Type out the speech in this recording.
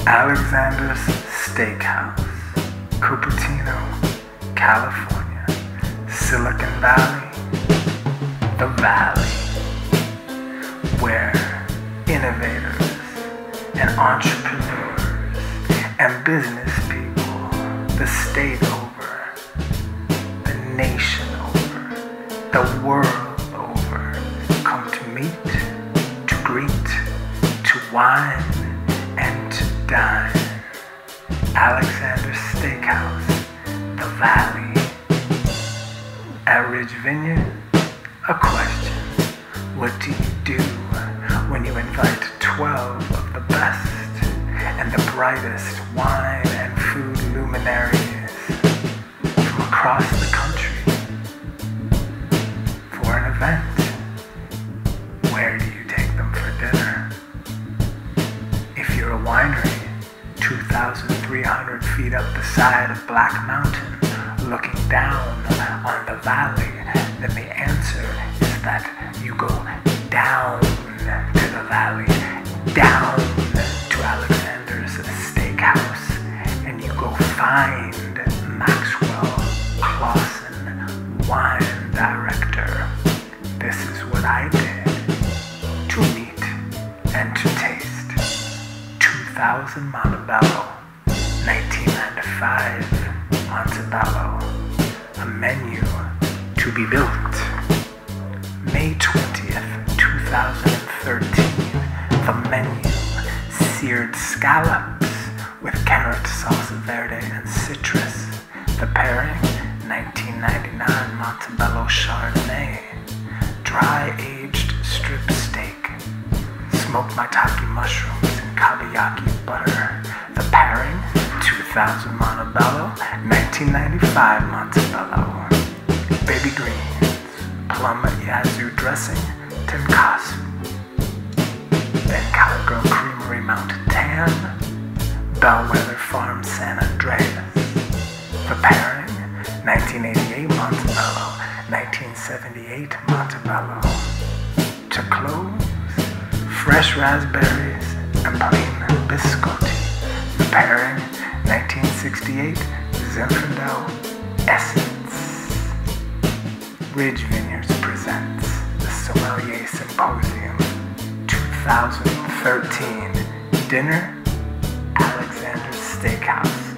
Alexander's Steakhouse, Cupertino, California, Silicon Valley, the Valley, where innovators and entrepreneurs and business people, the state over, the nation over, the world over, come to meet, to greet, to wine, and to dine. Alexander's Steakhouse, the Valley. At Ridge Vineyard, a question. What do you do when you invite 12 of the best and the brightest wine and food luminaries from across the country for an event? Where do you take them for dinner? If you're a winery 2,300 feet up the side of Black Mountain, looking down on the valley, then the answer is that you go down to the valley, down to Alexander's Steakhouse, and you go find Maxwell Clausen, wine director. This is what I did to meet and to taste 2000 Montebello, 1995 Montebello, a menu to be built. May 20th, 2013, the menu, seared scallops with carrot sauce verde and citrus. The pairing, 1999 Montebello Chardonnay, dry-aged strip steak, smoked maitake mushrooms and kabayaki butter. The pairing, 2000 Montebello, 1995 Montebello, baby greens, plum yazoo dressing, tenkatsu, then Cowgirl Creamery Mountain Tan, Bellwether Farm San Andreas. The pairing, 1988 Montebello, 1978 Montebello. To close, fresh raspberries and plain biscotti. The pairing, 1968 Zinfandel Essence. Ridge Vineyards presents the Sommelier Symposium 2013. Dinner, Alexander's Steakhouse.